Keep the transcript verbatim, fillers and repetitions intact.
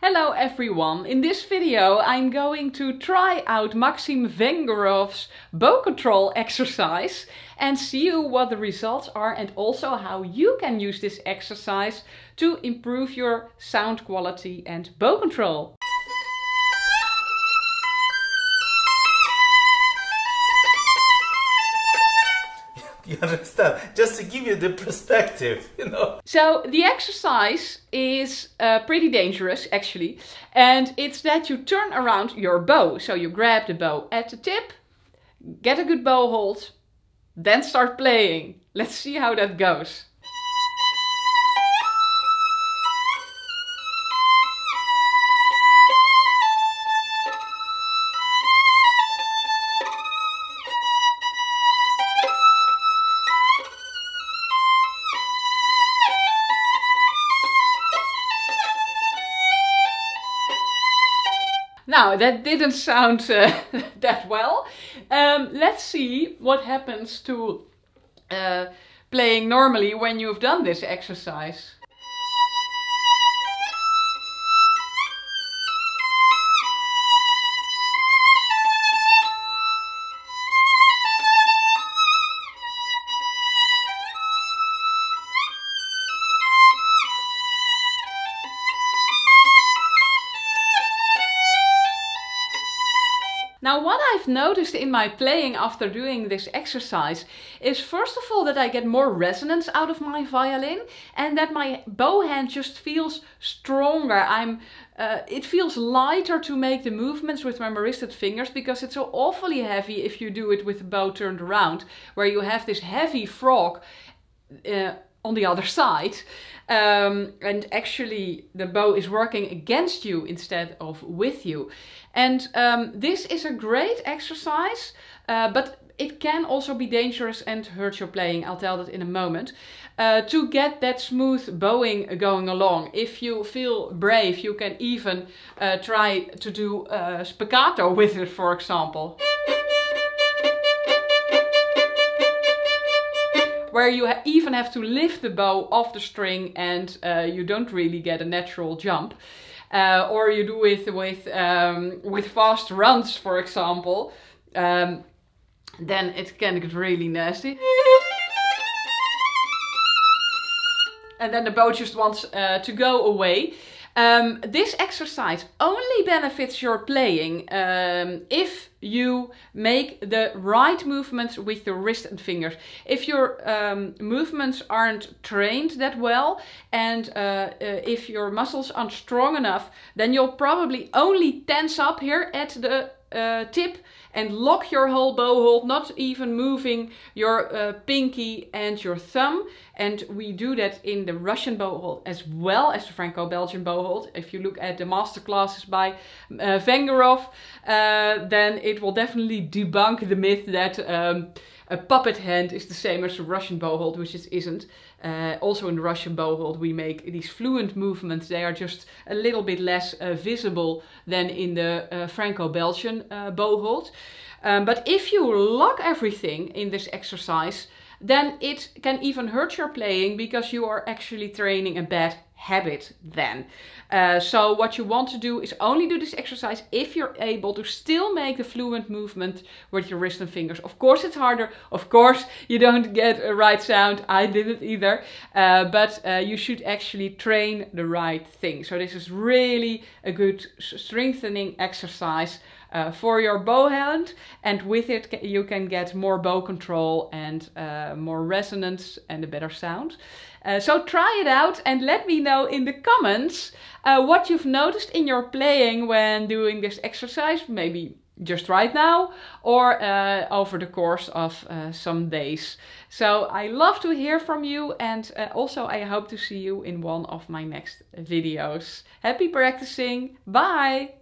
Hello everyone! In this video I'm going to try out Maxim Vengerov's bow control exercise and see what the results are and also how you can use this exercise to improve your sound quality and bow control. You understand? Just to give you the perspective, you know. So the exercise is uh, pretty dangerous actually, and it's that you turn around your bow. So you grab the bow at the tip, get a good bow hold, then start playing. Let's see how that goes. Now, that didn't sound uh, that well. Um, let's see what happens to uh, playing normally when you've done this exercise. Now, what I've noticed in my playing after doing this exercise is first of all that I get more resonance out of my violin and that my bow hand just feels stronger. I'm, uh, it feels lighter to make the movements with my wristed fingers because it's so awfully heavy if you do it with the bow turned around, where you have this heavy frog uh, on the other side. Um, and actually the bow is working against you instead of with you. And um, this is a great exercise, uh, but it can also be dangerous and hurt your playing. I'll tell that in a moment. Uh, to get that smooth bowing going along, if you feel brave, you can even uh, try to do uh, spiccato with it, for example. Where you ha even have to lift the bow off the string and uh, you don't really get a natural jump. Uh, or you do it with, um, with fast runs, for example, um, then it can get really nasty. And then the bow just wants uh, to go away. Um, this exercise only benefits your playing um, if you make the right movements with your wrist and fingers. If your um, movements aren't trained that well and uh, uh, if your muscles aren't strong enough, then you'll probably only tense up here at the uh, tip and lock your whole bow hold, not even moving your uh, pinky and your thumb. And we do that in the Russian bow hold as well as the Franco-Belgian bow hold. If you look at the master classes by uh, Vengerov, uh, then it will definitely debunk the myth that um, a puppet hand is the same as a Russian bow hold, which it isn't. Uh, also in the Russian bow hold we make these fluent movements. They are just a little bit less uh, visible than in the uh, Franco-Belgian uh, bow hold. Um, but if you lock everything in this exercise, then it can even hurt your playing because you are actually training a bad habit then. Uh, so what you want to do is only do this exercise if you're able to still make the fluent movement with your wrist and fingers. Of course it's harder, of course you don't get a right sound, I didn't either, uh, but uh, you should actually train the right thing. So this is really a good strengthening exercise Uh, for your bow hand, and with it you can get more bow control and uh, more resonance and a better sound. Uh, so try it out and let me know in the comments uh, what you've noticed in your playing when doing this exercise, maybe just right now or uh, over the course of uh, some days. So I love to hear from you, and uh, also I hope to see you in one of my next videos. Happy practicing! Bye!